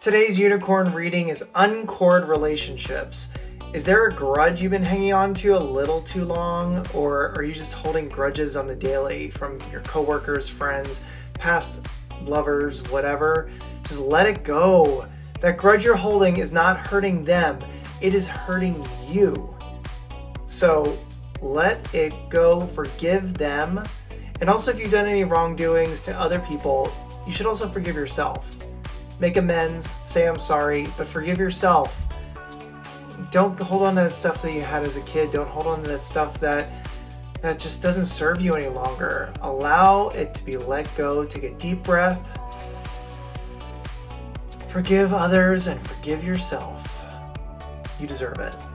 Today's unicorn reading is uncord relationships. Is there a grudge you've been hanging on to a little too long, or are you just holding grudges on the daily from your coworkers, friends, past lovers, whatever? Just let it go. That grudge you're holding is not hurting them, it is hurting you. So let it go, forgive them. And also, if you've done any wrongdoings to other people, you should also forgive yourself. Make amends, say I'm sorry, but forgive yourself. Don't hold on to that stuff that you had as a kid. Don't hold on to that stuff that just doesn't serve you any longer. Allow it to be let go. Take a deep breath. Forgive others and forgive yourself. You deserve it.